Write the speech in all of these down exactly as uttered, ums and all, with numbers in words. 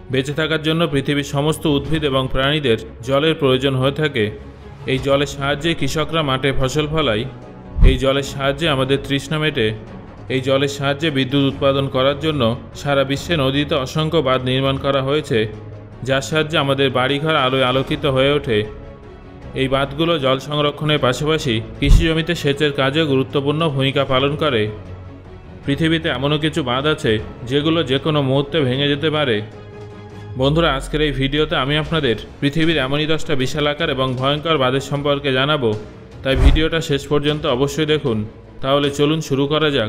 বেঁচে থাকার জন্য পৃথিবীর সমস্ত উদ্ভিদ এবং প্রাণীদের জলের প্রয়োজন হয়ে থাকে। এই জলের সাহায্যে কৃষকরা মাঠে ফসল ফলায়। এই জলের সাহায্যে আমাদের তৃষ্ণা মেটে। এই জলের সাহায্যে বিদ্যুৎ উৎপাদন করার জন্য সারা বিশ্বে নদীতে অসংখ্য বাঁধ নির্মাণ করা হয়েছে, যার সাহায্যে আমাদের বাড়িঘর আলোয় আলোকিত হয়ে ওঠে। এই বাঁধগুলো জল সংরক্ষণের পাশাপাশি কৃষি জমিতে সেচের কাজেও গুরুত্বপূর্ণ ভূমিকা পালন করে। পৃথিবীতে এমনও কিছু বাঁধ আছে যেগুলো যে কোনো মুহূর্তে ভেঙে যেতে পারে। বন্ধুরা, আজকের এই ভিডিওতে আমি আপনাদের পৃথিবীর এমনই দশটা বিশাল আকার এবং ভয়ঙ্কর বাঁধের সম্পর্কে জানাবো, তাই ভিডিওটা শেষ পর্যন্ত অবশ্যই দেখুন। তাহলে চলুন শুরু করা যাক।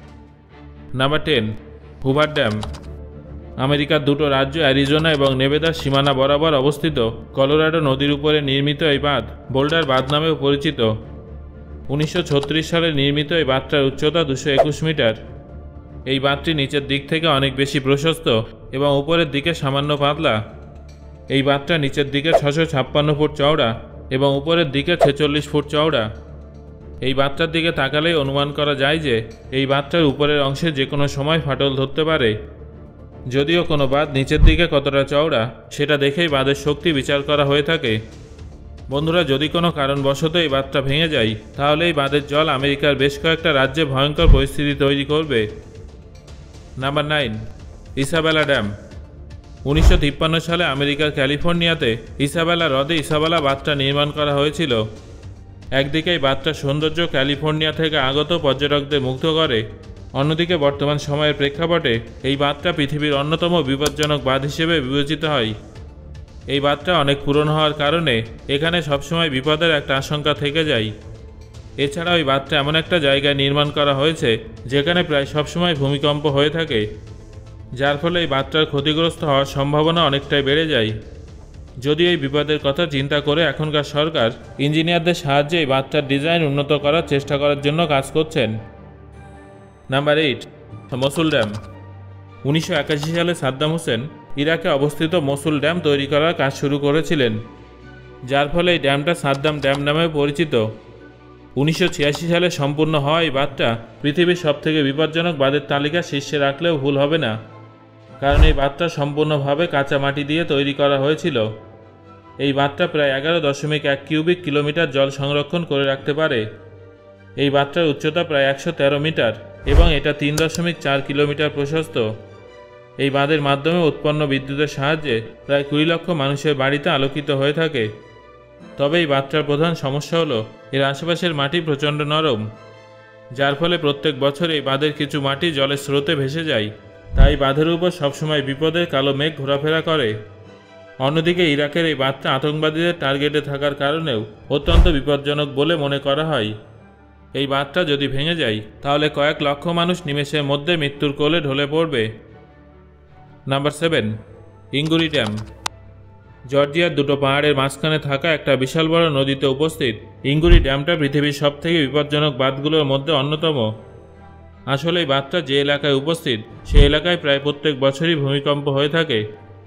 Number ten, Hoover Dam. আমেরিকার দুটো রাজ্য অ্যারিজোনা এবং নেভাদার সীমানা বরাবর অবস্থিত কলোরাডো নদীর উপরে নির্মিত এই বাঁধ বোল্ডার বাঁধ নামেও পরিচিত। উনিশশো ছত্রিশ সালে নির্মিত এই বাঁধটার উচ্চতা দুশো একুশ মিটার। এই বাঁধটি নিচের দিক থেকে অনেক বেশি প্রশস্ত এবং উপরের দিকে সামান্য পাতলা। এই বাঁধটা নিচের দিকে ছশো ছাপ্পান্ন ফুট চওড়া এবং উপরের দিকে ছেচল্লিশ ফুট চওড়া। এই বাঁধটার দিকে তাকালেই অনুমান করা যায় যে এই বাঁধটার উপরের অংশে যে কোনো সময় ফাটল ধরতে পারে। যদিও কোনো বাঁধ নিচের দিকে কতটা চওড়া সেটা দেখেই বাঁধের শক্তি বিচার করা হয়ে থাকে। বন্ধুরা, যদি কোনো কারণবশত এই বাঁধটা ভেঙে যায় তাহলে এই বাঁধের জল আমেরিকার বেশ কয়েকটা রাজ্যে ভয়ঙ্কর পরিস্থিতি তৈরি করবে। Number nine, Isabella Dam. উনিশশো তিপ্পান্ন সালে আমেরিকার ক্যালিফোর্নিয়াতে ইসাবেলা হ্রদে ইসাবেলা বাঁধটা নির্মাণ করা হয়েছিল। একদিকে এই বাঁধটার সৌন্দর্য ক্যালিফোর্নিয়া থেকে আগত পর্যটকদের মুগ্ধ করে, অন্যদিকে বর্তমান সময়ের প্রেক্ষাপটে এই বাঁধটা পৃথিবীর অন্যতম বিপজ্জনক বাঁধ হিসেবে বিবেচিত হয়। এই বাঁধটা অনেক পুরনো হওয়ার কারণে এখানে সবসময় বিপদের একটা আশঙ্কা থেকে যায়। এছাড়াও এই বাঁধটা এমন একটা জায়গায় নির্মাণ করা হয়েছে যেখানে প্রায় সবসময় ভূমিকম্প হয়ে থাকে, যার ফলে এই বাঁধটার ক্ষতিগ্রস্ত হওয়ার সম্ভাবনা অনেকটাই বেড়ে যায়। যদিও এই বিপদের কথা চিন্তা করে এখনকার সরকার ইঞ্জিনিয়ারদের সাহায্যে এই বাঁধটার ডিজাইন উন্নত করার চেষ্টা করার জন্য কাজ করছেন। Number eight, Mosul Dam. উনিশশো একাশি সালে সাদ্দাম হোসেন ইরাকে অবস্থিত মসুল ড্যাম তৈরি করার কাজ শুরু করেছিলেন, যার ফলে এই ড্যামটা সাদ্দাম ড্যাম নামে পরিচিত। উনিশশো ছিয়াশি সালে সম্পূর্ণ হওয়া এই বাঁধটা পৃথিবীর সবথেকে বিপজ্জনক বাঁধের তালিকা শীর্ষে রাখলেও ভুল হবে না, কারণ এই বাঁধটা সম্পূর্ণভাবে কাঁচা মাটি দিয়ে তৈরি করা হয়েছিল। এই বাঁধটা প্রায় এগারো দশমিক এক কিউবিক কিলোমিটার জল সংরক্ষণ করে রাখতে পারে। এই বাঁধটার উচ্চতা প্রায় একশো তেরো মিটার এবং এটা তিন দশমিক চার কিলোমিটার প্রশস্ত। এই বাঁধের মাধ্যমে উৎপন্ন বিদ্যুতের সাহায্যে প্রায় কুড়ি লক্ষ মানুষের বাড়িতে আলোকিত হয়ে থাকে। তবে এই বাঁধটার প্রধান সমস্যা হলো এর আশেপাশের মাটি প্রচণ্ড নরম, যার ফলে প্রত্যেক বছর এই বাঁধের কিছু মাটি জলের স্রোতে ভেসে যায়, তাই বাঁধের উপর সবসময় বিপদের কালো মেঘ ঘোরাফেরা করে। অন্যদিকে ইরাকের এই বাঁধটা আতঙ্কবাদীদের টার্গেটে থাকার কারণেও অত্যন্ত বিপজ্জনক বলে মনে করা হয়। এই বাঁধটা যদি ভেঙে যায় তাহলে কয়েক লক্ষ মানুষ নিমেষের মধ্যে মৃত্যুর কোলে ঢলে পড়বে। Number seven, Inguri Dam. জর্জিয়ার দুটো পাহাড়ের মাঝখানে থাকা একটা বিশাল বড় নদীতে উপস্থিত ইঙ্গুরি ড্যামটা পৃথিবীর সবথেকে বিপজ্জনক বাঁধগুলোর মধ্যে অন্যতম। আসলে এই বাঁধটা যে এলাকায় উপস্থিত সেই এলাকায় প্রায় প্রত্যেক বছরই ভূমিকম্প হয়ে থাকে,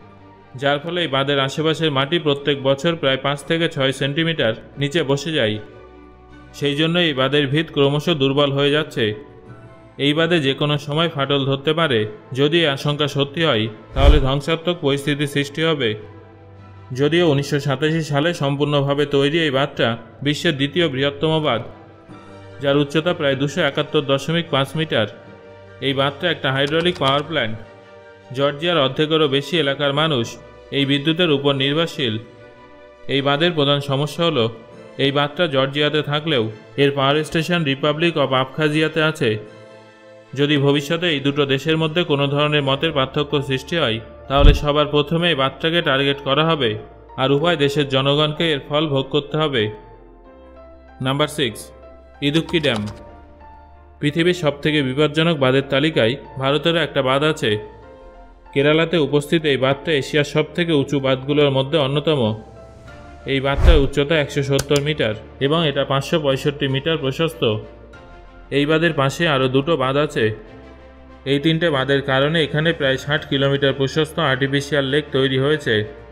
যার ফলে এই বাঁধের আশেপাশের মাটি প্রত্যেক বছর প্রায় পাঁচ থেকে ছয় সেন্টিমিটার নিচে বসে যায়। সেই জন্য এই বাঁধের ভিত ক্রমশ দুর্বল হয়ে যাচ্ছে। এই বাঁধে যে কোনো সময় ফাটল ধরতে পারে। যদি এই আশঙ্কা সত্যি হয় তাহলে ধ্বংসাত্মক পরিস্থিতি সৃষ্টি হবে। যদিও উনিশশো সাতাশি সালে সম্পূর্ণভাবে তৈরি এই বাঁধটা বিশ্বের দ্বিতীয় বৃহত্তম বাঁধ, যার উচ্চতা প্রায় দুশো একাত্তর দশমিক পাঁচ মিটার। এই বাঁধটা একটা হাইড্রোলিক পাওয়ার প্ল্যান্ট। জর্জিয়ার অর্ধেকেরও বেশি এলাকার মানুষ এই বিদ্যুতের উপর নির্ভরশীল। এই বাঁধের প্রধান সমস্যা হলো এই বাঁধটা জর্জিয়াতে থাকলেও এর পাওয়ার স্টেশন রিপাবলিক অব আবখাজিয়াতে আছে। যদি ভবিষ্যতে এই দুটো দেশের মধ্যে কোনো ধরনের মতের পার্থক্য সৃষ্টি হয় তাহলে সবার প্রথমে এই বাঁধটাকে টার্গেট করা হবে আর উভয় দেশের জনগণকে এর ফল ভোগ করতে হবে। Number six, Idukki Dam. পৃথিবীর সবথেকে বিপজ্জনক বাঁধের তালিকায় ভারতেরও একটা বাঁধ আছে। কেরালাতে উপস্থিত এই বাঁধটা এশিয়ার সবথেকে উঁচু বাঁধগুলোর মধ্যে অন্যতম। এই বাঁধটার উচ্চতা একশো সত্তর মিটার এবং এটা পাঁচশো পঁয়ষট্টি মিটার প্রশস্ত। এই বাঁধের পাশে আরও দুটো বাঁধ আছে। এই তিনটে বাঁধের কারণে এখানে প্রায় ষাট কিলোমিটার প্রশস্ত আর্টিফিশিয়াল লেক তৈরি হয়েছে।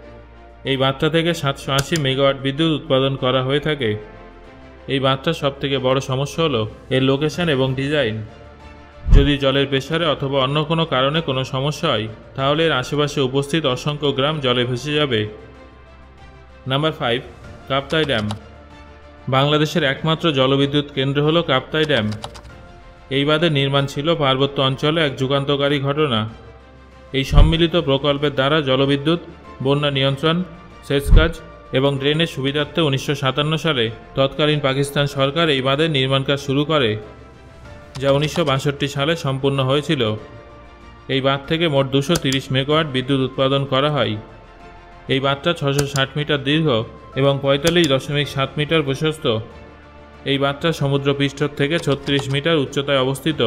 এই বাঁধটা থেকে সাতশো আশি মেগাওয়াট বিদ্যুৎ উৎপাদন করা হয়ে থাকে। এই বাঁধটার সবথেকে বড় সমস্যা হলো এর লোকেশন এবং ডিজাইন। যদি জলের প্রেসারে অথবা অন্য কোনো কারণে কোনো সমস্যা হয় তাহলে এর আশেপাশে উপস্থিত অসংখ্য গ্রাম জলে ভেসে যাবে। Number five, Kaptai Dam. বাংলাদেশের একমাত্র জলবিদ্যুৎ কেন্দ্র হল কাপ্তাই ড্যাম। এই বাঁধের নির্মাণ ছিল পার্বত্য অঞ্চলে এক যুগান্তকারী ঘটনা। এই সম্মিলিত প্রকল্পের দ্বারা জলবিদ্যুৎ, বন্যা নিয়ন্ত্রণ, সেচ কাজ এবং ড্রেনের সুবিধার্থে উনিশশো সাতান্ন সালে তৎকালীন পাকিস্তান সরকার এই বাঁধের নির্মাণ কাজ শুরু করে, যা উনিশশো বাষট্টি সালে সম্পূর্ণ হয়েছিল। এই বাঁধ থেকে মোট দুশো তিরিশ মেগাওয়াট বিদ্যুৎ উৎপাদন করা হয়। এই বাঁধটা ছশো ষাট মিটার দীর্ঘ এবং পঁয়তাল্লিশ দশমিক সাত মিটার প্রশস্ত। এই বাঁধটা সমুদ্রপৃষ্ঠ থেকে ছত্রিশ মিটার উচ্চতায় অবস্থিত।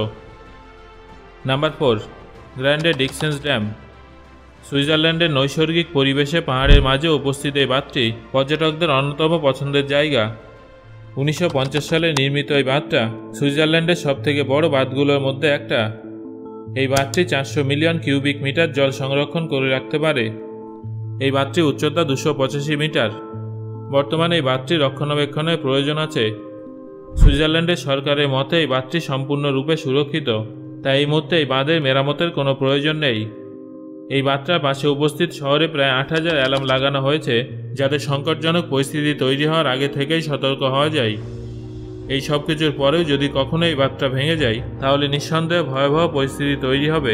Number four, Grande Dixence Dam. সুইজারল্যান্ডের নৈসর্গিক পরিবেশে পাহাড়ের মাঝে উপস্থিত এই বাঁধটি পর্যটকদের অন্যতম পছন্দের জায়গা। উনিশশো পঞ্চাশ সালে নির্মিত এই বাঁধটা সুইজারল্যান্ডের সবথেকে বড় বাঁধগুলোর মধ্যে একটা। এই বাঁধটি চারশো মিলিয়ন কিউবিক মিটার জল সংরক্ষণ করে রাখতে পারে। এই বাঁধটির উচ্চতা দুশো পঁচাশি মিটার। বর্তমানে এই বাঁধটির রক্ষণাবেক্ষণের প্রয়োজন আছে। সুইজারল্যান্ডের সরকারের মতে এই বাঁধটি সম্পূর্ণরূপে সুরক্ষিত, তাই এই মুহূর্তে এই বাঁধের মেরামতের কোনো প্রয়োজন নেই। এই বাঁধটার পাশে উপস্থিত শহরে প্রায় আট হাজার অ্যালার্ম লাগানো হয়েছে, যাতে সংকটজনক পরিস্থিতি তৈরি হওয়ার আগে থেকেই সতর্ক হওয়া যায়। এই সব কিছুর পরেও যদি কখনো এই বাঁধটা ভেঙে যায় তাহলে নিঃসন্দেহে ভয়াবহ পরিস্থিতি তৈরি হবে।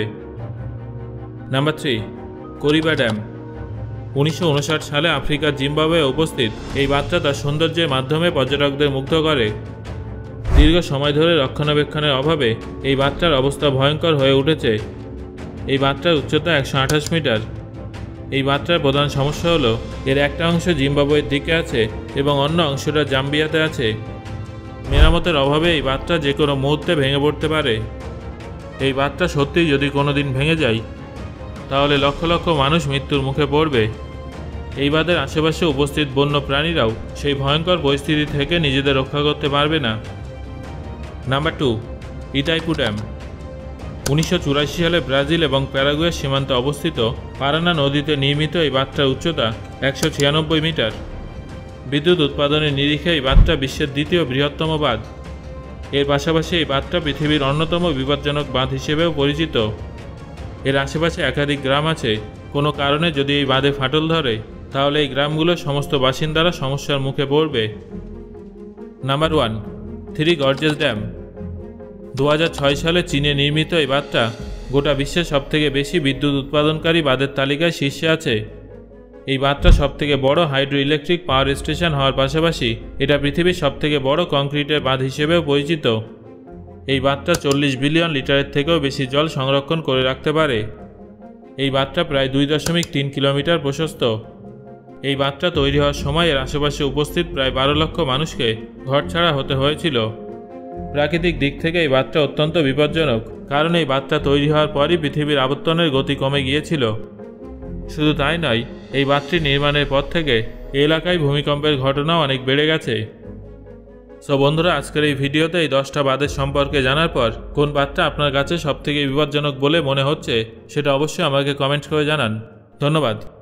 Number three, Kariba Dam. উনিশশো উনষাট সালে আফ্রিকার জিম্বাবুয়ে উপস্থিত এই বাঁধটা তার সৌন্দর্যের মাধ্যমে পর্যটকদের মুগ্ধ করে। দীর্ঘ সময় ধরে রক্ষণাবেক্ষণের অভাবে এই বাঁধটার অবস্থা ভয়ঙ্কর হয়ে উঠেছে। এই বাঁধটার উচ্চতা একশো আঠাশ মিটার। এই বাঁধটার প্রধান সমস্যা হলো এর একটা অংশ জিম্বাবুয়ের দিকে আছে এবং অন্য অংশটা জাম্বিয়াতে আছে। মেরামতের অভাবে এই বাঁধটা যে কোনো মুহূর্তে ভেঙে পড়তে পারে। এই বাঁধটা সত্যিই যদি কোনো দিন ভেঙে যায় তাহলে লক্ষ লক্ষ মানুষ মৃত্যুর মুখে পড়বে। এই বাঁধের আশেপাশে উপস্থিত বন্য প্রাণীরাও সেই ভয়ঙ্কর পরিস্থিতি থেকে নিজেদের রক্ষা করতে পারবে না। Number two, Itaipu Dam. উনিশশো চুরাশি সালে ব্রাজিল এবং প্যারাগুয়ের সীমান্তে অবস্থিত পারানা নদীতে নির্মিত এই বাঁধটার উচ্চতা একশো ছিয়ানব্বই মিটার। বিদ্যুৎ উৎপাদনের নিরিখে এই বাঁধটা বিশ্বের দ্বিতীয় বৃহত্তম বাঁধ। এর পাশাপাশি এই বাঁধটা পৃথিবীর অন্যতম বিপজ্জনক বাঁধ হিসেবেও পরিচিত। এর আশেপাশে একাধিক গ্রাম আছে। কোনো কারণে যদি এই বাঁধে ফাটল ধরে তাহলে এই গ্রামগুলোর সমস্ত বাসিন্দারা সমস্যার মুখে পড়বে। Number one, Three Gorges Dam. দু হাজার ছয় সালে চীনে নির্মিত এই বাঁধটা গোটা বিশ্বের সবথেকে বেশি বিদ্যুৎ উৎপাদনকারী বাঁধের তালিকায় শীর্ষে আছে। এই বাঁধটা সবথেকে বড় হাইড্রো ইলেকট্রিক পাওয়ার স্টেশন হওয়ার পাশাপাশি এটা পৃথিবীর সবথেকে বড় কংক্রিটের বাঁধ হিসেবেও পরিচিত। এই বাঁধটা চল্লিশ বিলিয়ন লিটারের থেকেও বেশি জল সংরক্ষণ করে রাখতে পারে। এই বাঁধটা প্রায় দুই দশমিক তিন কিলোমিটার প্রশস্ত। এই বাঁধটা তৈরি হওয়ার সময় এর আশেপাশে উপস্থিত প্রায় বারো লক্ষ মানুষকে ঘরছাড়া হতে হয়েছিল। প্রাকৃতিক দিক থেকে এই বাঁধটা অত্যন্ত বিপজ্জনক, কারণ এই বাঁধটা তৈরি হওয়ার পরই পৃথিবীর আবর্তনের গতি কমে গিয়েছিল। শুধু তাই নয়, এই বাঁধটি নির্মাণের পর থেকে এই এলাকায় ভূমিকম্পের ঘটনাও অনেক বেড়ে গেছে। সো বন্ধুরা, আজকের এই ভিডিওতে এই দশটা বাঁধের সম্পর্কে জানার পর কোন বাঁধটা আপনার কাছে সবথেকে বিপজ্জনক বলে মনে হচ্ছে সেটা অবশ্যই আমাকে কমেন্ট করে জানান। ধন্যবাদ।